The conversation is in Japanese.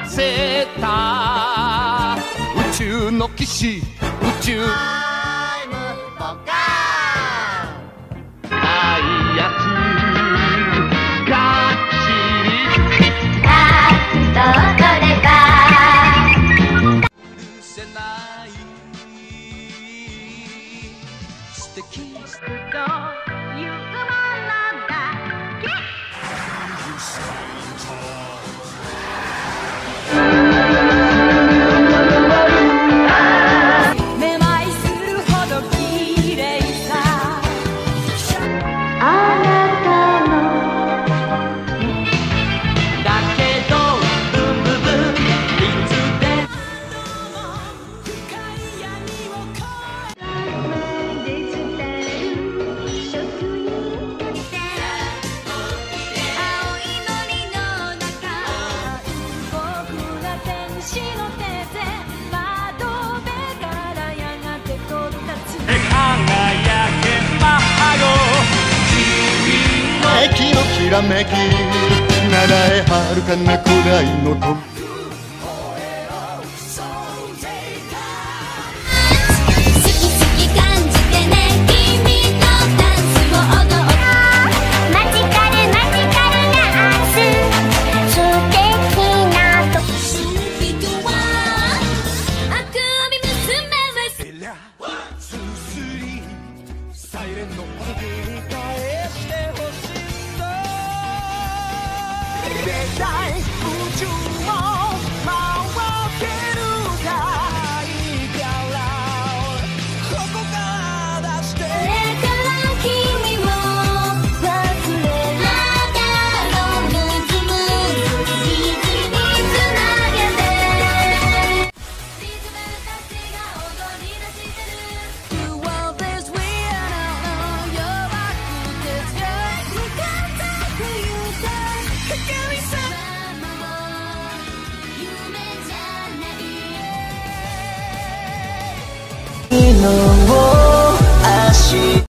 せた宇宙の騎士宇宙タイムボカないやつがっちり夏とこれば許せない素敵というものだけめまいするほど綺麗さあなたのだけどブンブンブンいつで深い闇を越デジタル職人って青い森の中僕が天使の手で窓辺からやがて飛び立つ輝けマハゴ駅のきらめき七重遥かな古代の時